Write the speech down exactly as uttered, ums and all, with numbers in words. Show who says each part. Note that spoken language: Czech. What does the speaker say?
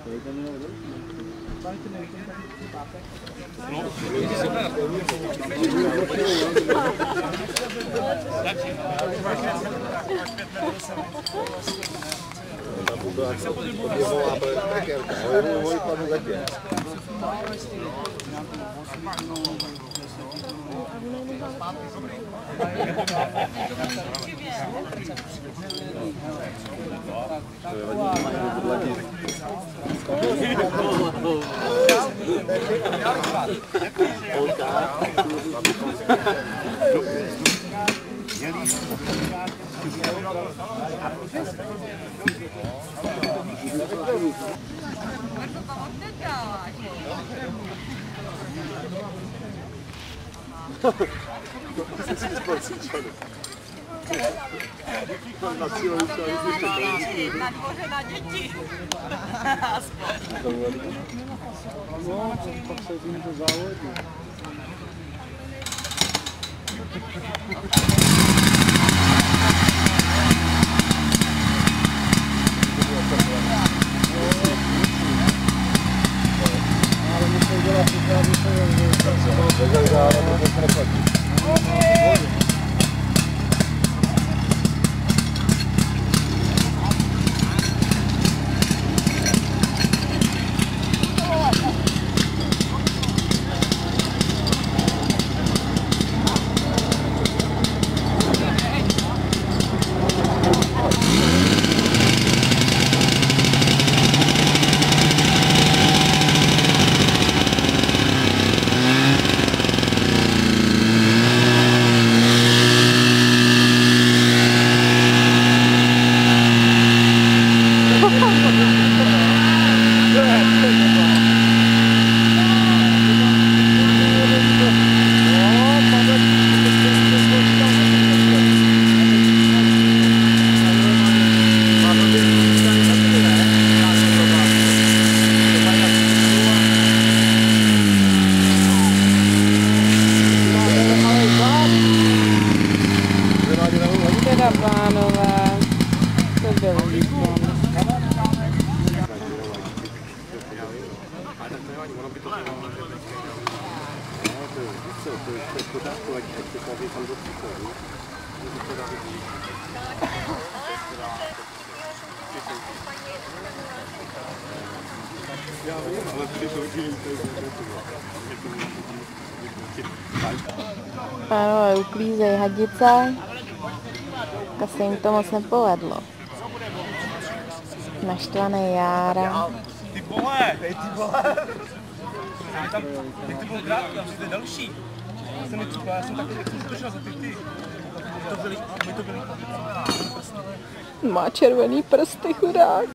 Speaker 1: Na dvoře na děti.
Speaker 2: No, pak se tím to závodí. Ale musím dělat připravit se, pánové, to bylo výborné. Pánové uklízejí hadice, tak se jim to moc nepovedlo. Naštvaný Jára.
Speaker 3: Ty vole, ty vole. Tam, teď to bylo krátko, tam přijde další. Já jsem netříkal, já jsem takový, jak jsem si došel za ty ty. To byly, my to byly.
Speaker 2: Má červený prsty, chudák.